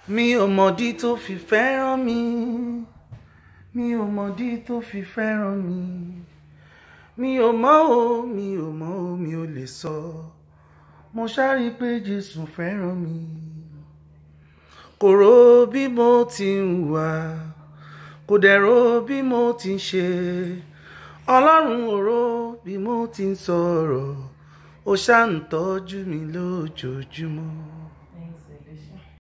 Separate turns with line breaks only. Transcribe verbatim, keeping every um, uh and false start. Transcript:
Mi ò mọ̀dí tó fi fẹ́ràn mi, mi ò mọ̀dí tó fi fẹ́ràn mi, mi ò mọ̀ o, mi ò mọ̀ o, mi ò lè sọ. Mo ṣáàrí pé Jésù fẹ́ràn mi. Kò rò bí mo ti ń wà, kò dẹ̀ rò bí mo ti ń ṣe. Ọlọ́run ò rò bí mo ti ń sọ̀rọ̀, ó ṣáà ń tọ́jú mi lójoojúmọ́.